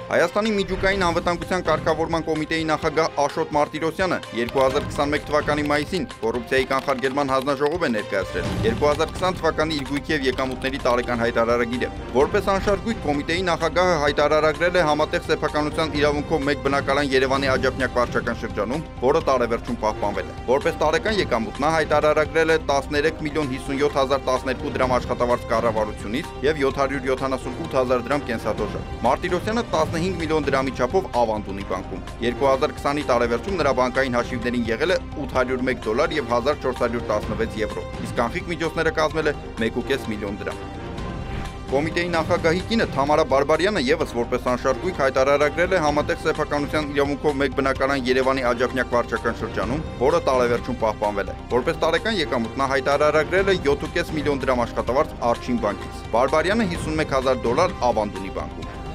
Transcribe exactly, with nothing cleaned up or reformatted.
Հայաստանի միջուկային անվտանգության կարգավորման կոմիտեի նախագահ Աշոտ Մարտիրոսյանը երկու հազար քսանմեկ թվականի մայիսին կոռուպցիայի կանխարգելման հանձնաժողով է ներկայացրել երկու հազար քսան թվականի իր գույքի եւ եկամուտների տարեկան հայտարարագիրը։ Որպես անշարժույթ կոմիտեի նախագահը հայտարարագրել է համատեղ սեփականության իրավունքով մեկ բնակարան Երևանի Աջափնյակ վարչական շրջանում, որը տարեվերջում պահպանվել է։ Որպես տարեկան եկամուտ նա հայտարարագրել է տասներեք միլիոն հիսունյոթ հազար տասներկու դրամ աշխատավարձ կառավարությունից եւ յոթ հարյուր յոթանասունութ հազար դրամ կենսաթոշակ։ Մարտիրոսյանը տասնհինգ միլիոն դրամի չափով ավանդ ունի բանկում։ երկու հազար քսանի տարեվերջում նրա բանկային հաշիվներին եղել է ութ հարյուր մեկ դոլար եւ հազար չորս հարյուր տասնվեց եվրո, իսկ կանխիկ միջոցները կազմել է մեկ ու կես միլիոն դրամ։ Կոմիտեի նախագահի կինը Թամարա Բարբարյանը եւս որպես անշարժույթ հայտարարագրել է համատեղ սեփականության իրավունքով մեկ բնակարան Երևանի Աջափնյակ վարչական շրջանում, որը տարեվերջում պահպանվել է։ Որպես տարեկան եկամուտ նա հայտարարագրել է յոթ ու կես միլիոն դրամ աշխատավարձ Արջին բանկից։ Բարբարյանը հիսունմեկ հազար դոլար ավանդ ունի բանկում։